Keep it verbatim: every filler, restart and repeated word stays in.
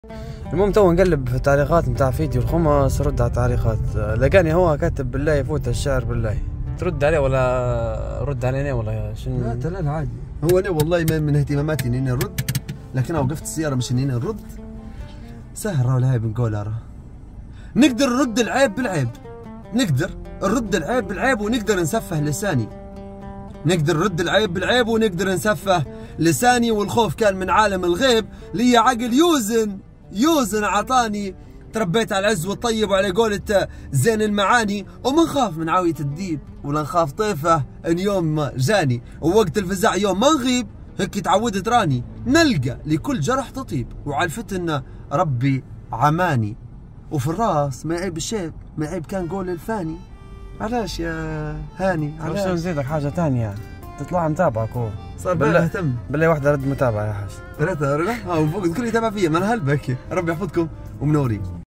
المهم تو نقلب في التعليقات نتاع فيديو الخمس، رد على التعليقات. لقاني هو كاتب بالله يفوت الشعر بالله، ترد عليه ولا رد علينا ولا شنو؟ لا لا لا عادي. هو انا والله ما من اهتماماتي اني نرد، لكن انا وقفت السياره مش اني نرد. سهل راهو العيب نقولها، راه نقدر نرد العيب بالعيب، نقدر نرد العيب بالعيب ونقدر نسفه لساني، نقدر نرد العيب بالعيب ونقدر نسفه لساني. والخوف كان من عالم الغيب، لي عقل يوزن يوزن عطاني، تربيت على العز والطيب وعلى قولة زين المعاني، وما نخاف من عاوية الديب ولا نخاف طيفه ان يوم ما جاني، ووقت الفزع يوم ما نغيب هيك تعودت راني، نلقى لكل جرح تطيب وعلى الفتن ربي عماني، وفي الراس ما يعيب الشيب ما يعيب كان قول الفاني. علاش يا هاني؟ علاش نزيدك حاجة ثانية تطلع متابعك هو صار بالله اهتم بالله واحدة رد متابعة يا حاج. ريتها ريتها ها وفوق الكل يتابع فيا، ما انا هلبك. ربي يحفظكم ومنورين.